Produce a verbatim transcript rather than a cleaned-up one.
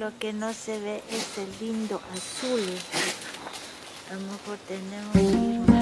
lo que no se ve es el lindo azul. A lo mejor tenemos que ir más.